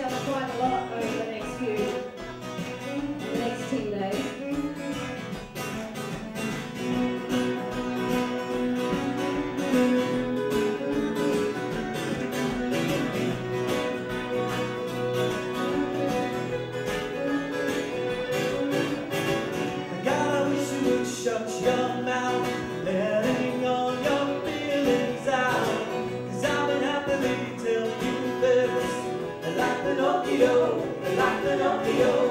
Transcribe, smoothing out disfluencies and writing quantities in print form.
together quite a lot over the next 10 days. God, I wish you would shut your mouth, letting all your feelings out. 'Cause I've been happily till you this, like Pinocchio, like Pinocchio.